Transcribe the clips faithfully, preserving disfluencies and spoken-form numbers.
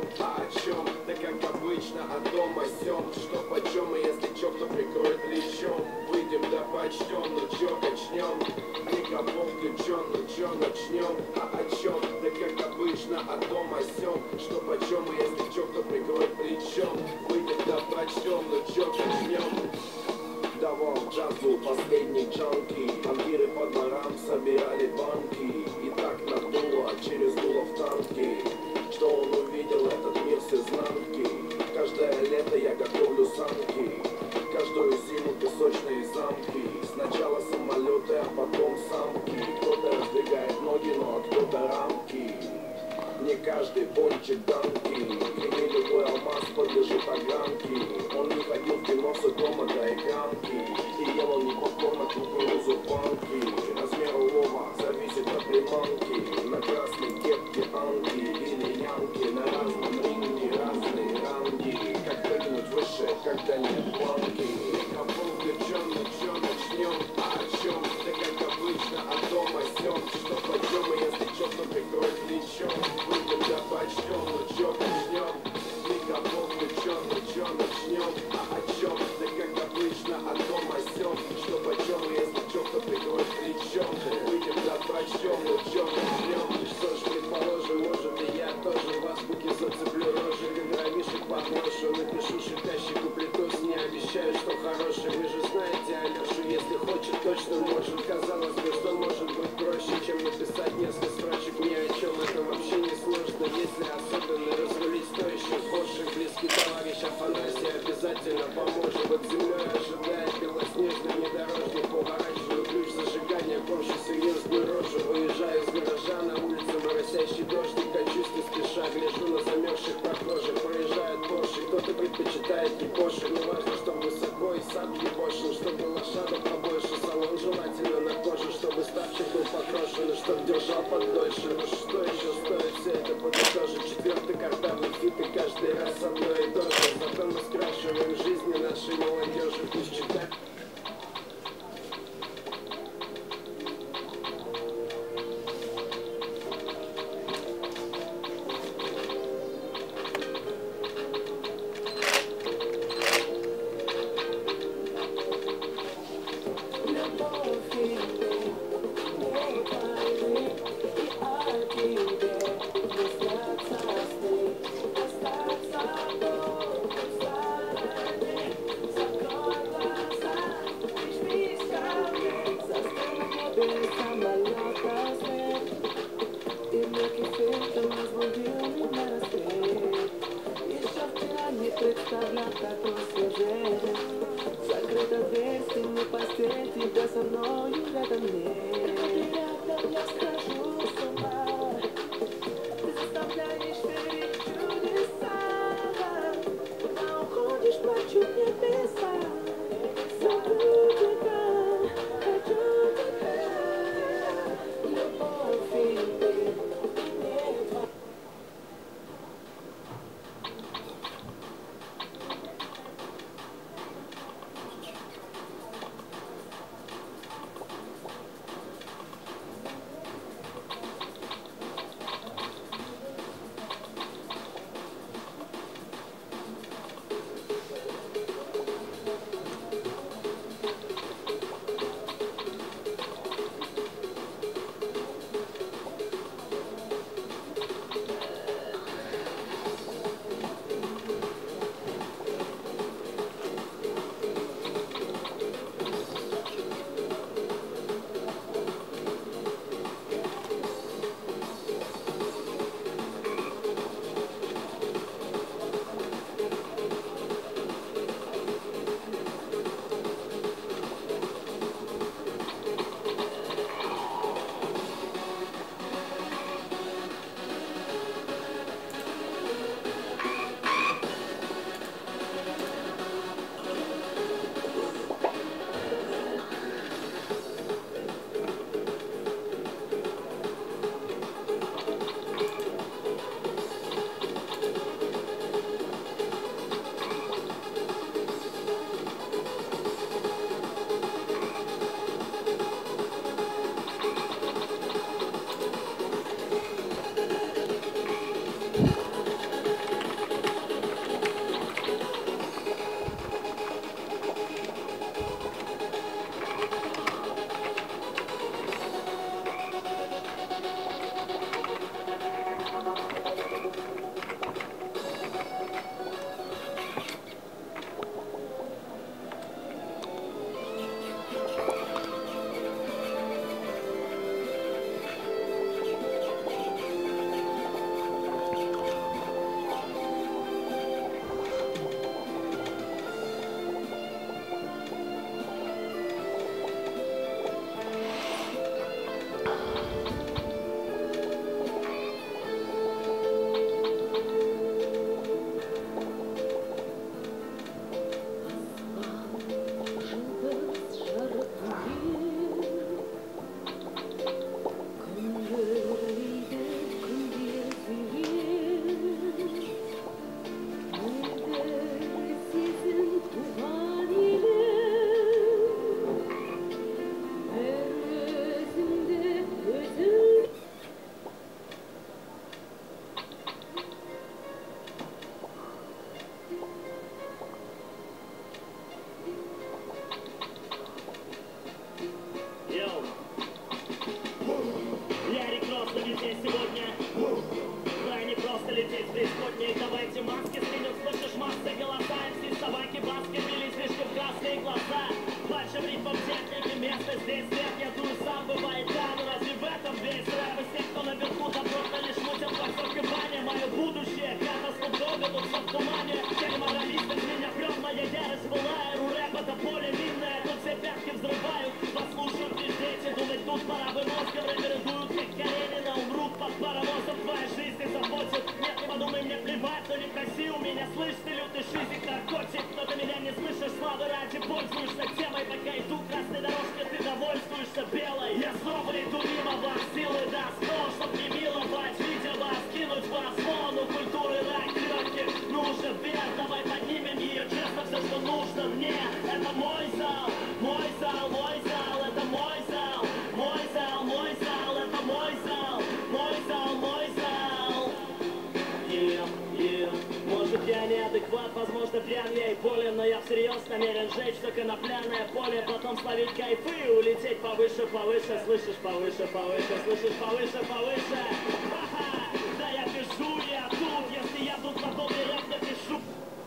А о чем? Да как обычно, о том, о сём. Что почем, и если чё, кто прикроет плечом. Выйдем да почтем, ну чё качнем. Микрофон включен, ну чё начнем. А о чем? Да как обычно, о том, о сём. Что почем, и если чё, кто прикроет плечом. Выйдем да почтем, ну чё качнем. Давал джазу последний джанки. Ампиры по дворам собирали банки. И так надуло через дуло в танки. Что он увидел этот мир с изнанки. Каждое лето я готовлю санки. Каждую зиму песочные замки. Сначала самолеты, а потом самки. Кто-то раздвигает ноги, но а кто-то рамки. Не каждый пончик данки. И не любой алмаз подлежит огранке. Он не ходил в кино с дома до экранки. И ел он не попкорн, а кукурузу в банке. Размер улова зависит от приманки. На красной кепке анки или янки. На разном ринге разные ранги. Как прыгнуть выше, когда нет планки. Микрофон включен, ну чё начнем? А о чем? Да как обычно, о том, о сём. Что почем, и если чё, то прикроет плечом. Выйдем да почтем, ну чё начнем? Микрофон включен, ну чё начнем? А о чем? Да как обычно, о том, о сём. Что почем, и если чё, то прикроет плечом. Выйдем да почтем, ну чё начнем? Что ж, предположим, может и я тоже в азбуке зацеплю рожи. Как гравишек попрошу, напишу шипящий куплетус. Не обещаю, что хороший. Вы же знаете Алёшу, если хочет, точно может. Казалось бы, что может быть проще, чем написать несколько строчек ни о чем. Это вообще не сложно, если особенно разрулить стоящий хошек. Близкий товарищ Афанасий обязательно поможет. Под землей ожидает белоснежный внедорожник. Поворачиваю ключ зажигания, помщу серьезную рожу. Выезжаю с гаража на улицу, моросящий дождик. Качусь не спеша, гляжу на замерзших прохожих. Проезжают Порше, кто-то предпочитает япоши. Не важно, что высоко и сам ебошен. Чтобы лошадок побольше, салон желательно на коже. Чтобы ставчик был покрошен и чтоб держал подольше. Ну что еще стоит все это подытожить? Четвертый картавый фит и каждый раз одно и то же. Зато мы скрашиваем жизни нашей молодежи. Пусть читает. поле минное, тут все пятки взрывают. Послушают лишь дети, думать тут пора бы мозгом. Рэперы дуют, как Каренина, умрут под паровозом. Твоя жизнь не заботит, нет, не подумай, мне плевать. Но не проси у меня, слышь, ты лютый шизик, наркотик. Но ты меня не слышишь, славы ради, пользуешься темой. Пока иду красной дорожкой, ты довольствуешься белой. Я снова иду мимо вас, силы до сто, чтоб не миловать. Видео вас, кинуть вас, вон у культуры рак легких. Нужен вес, давай поднимем ее, честно, все, что нужно мне. Это мой зал, мой зал, мой зал, это мой зал. Мой зал, мой зал, это мой зал. Мой зал, мой зал. Yeah, yeah. Может я неадекват, возможно пьян я и болен, но я всерьез намерен сжечь все конопляное поле, потом словить кайфы и улететь повыше, повыше, слышишь, повыше, повыше, слышишь, повыше, повыше. Ха-ха, да я пишу, я тут, если я тут подобный рэп напишу.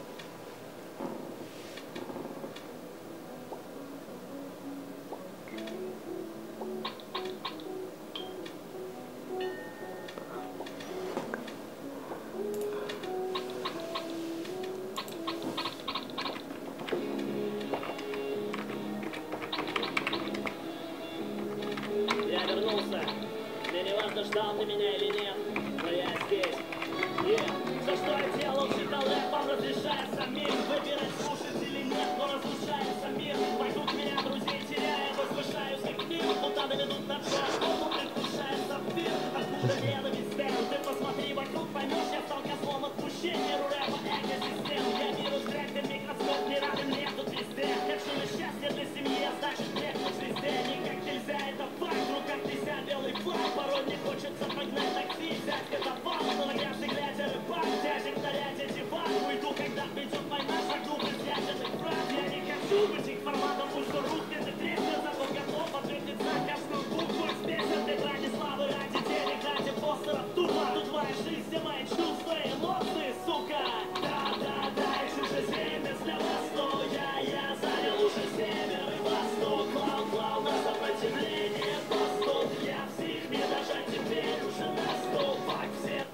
Я вернулся. Мне не важно, ждал ты меня или нет, но я здесь. Yeah. Все, что я делал, считал рэпом, разрешая самим выбирать, слушать или нет, но разрушая самим. Вокруг меня друзей теряя, возвышаюсь как мир. Мутаны ведут на все, что предвкушая сапфир. Откуда ненависть стен? Ты посмотри вокруг, поймешь, я стал козлом отпущения. У рэпа экосистем. Я вирус, грязный микроскоп, не рады мне тут везде. Вершина счастья для семьи, значит мне тут везде. Никак нельзя, это факт, в руках нельзя белый флаг. Порой не хочется погнать такси, взять это вам. Но на грязный глядя рыбак, тяжек нарядя диван. Уйду, когда придет война, шагну без ядерных фраз. Я не хочу быть их форматом, пусть что русские ты тресны, зато готов ответить на каждую букву из песен. Ты ради славы, ради денег, ради постеров тупо. Тут твоя жизнь, все мои чувства и эмоции, сука. Да, да, да, и чужеземец для вас, но я, я занял уже север и восток. Клал, клал на сопротивление постов. Я всех не дожать теперь уже на стол. Фак всех.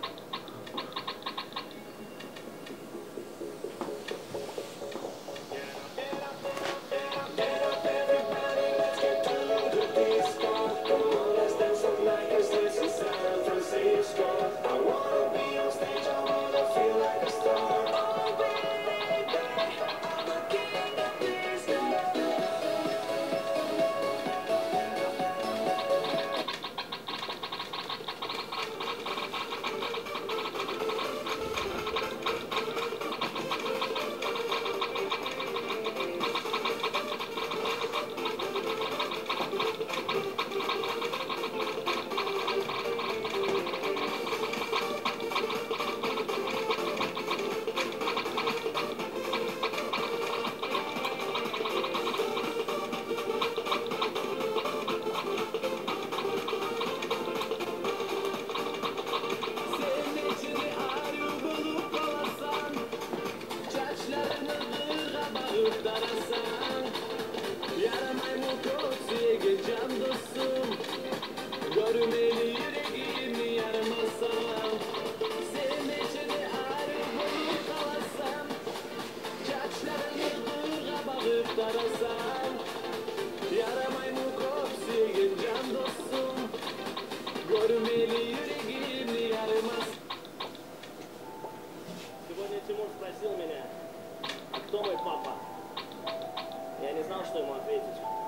Сегодня Тимур спросил меня, а кто мой папа? Я не знал, что ему ответить.